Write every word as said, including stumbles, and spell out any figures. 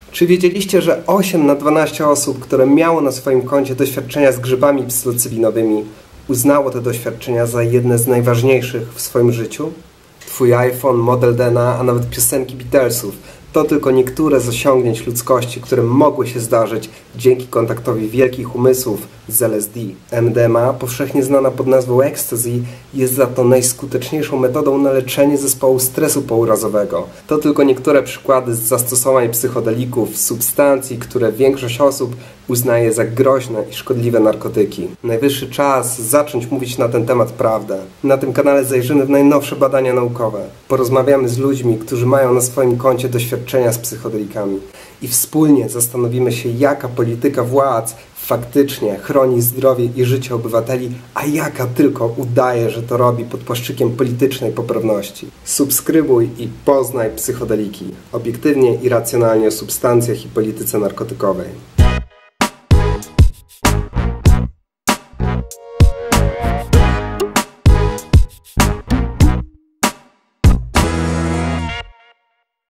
Czy wiedzieliście, że osiem na dwanaście osób, które miało na swoim koncie doświadczenia z grzybami psylocybinowymi, uznało te doświadczenia za jedne z najważniejszych w swoim życiu? Twój iPhone, model D N A, a nawet piosenki Beatlesów to tylko niektóre z osiągnięć ludzkości, które mogły się zdarzyć dzięki kontaktowi wielkich umysłów z L S D. M D M A, powszechnie znana pod nazwą ecstasy, jest za to najskuteczniejszą metodą na leczenie zespołu stresu pourazowego. To tylko niektóre przykłady z zastosowań psychodelików, substancji, które większość osób uznaje za groźne i szkodliwe narkotyki. Najwyższy czas zacząć mówić na ten temat prawdę. Na tym kanale zajrzymy w najnowsze badania naukowe. Porozmawiamy z ludźmi, którzy mają na swoim koncie doświadczenia z psychodelikami i wspólnie zastanowimy się, jaka polityka władz faktycznie chroni zdrowie i życie obywateli, a jaka tylko udaje, że to robi pod płaszczykiem politycznej poprawności. Subskrybuj i poznaj psychodeliki. Obiektywnie i racjonalnie o substancjach i polityce narkotykowej.